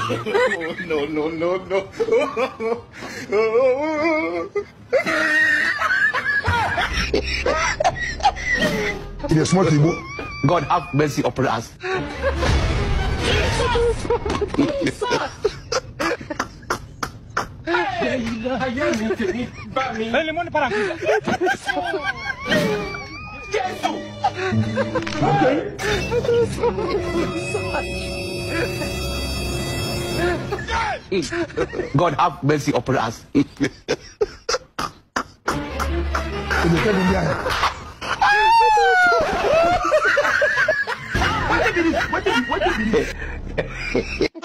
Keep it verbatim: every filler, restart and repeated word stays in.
no, no, no, no. In a small table. God have mercy upon us. God have mercy upon us. What did you, what did you, what did you?